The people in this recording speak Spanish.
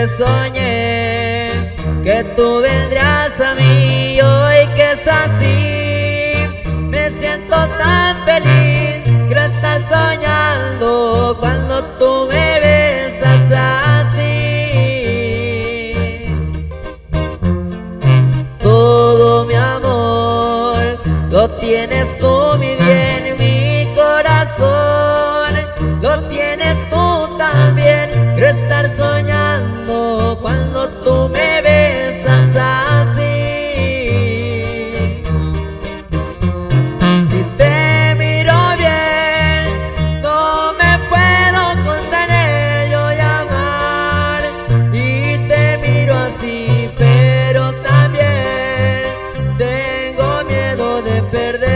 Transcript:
siempre soñé que tú vendrás a mí, y hoy que es así me siento tan feliz. Quiero estar soñando cuando tú me besas así. Todo mi amor lo tienes tú, mi bien, mi corazón lo tienes tú también. Quiero estar soñando cuando tú me besas así. Si te miro bien, no me puedo contener yo de amar, y te miro así, pero también tengo miedo de perder.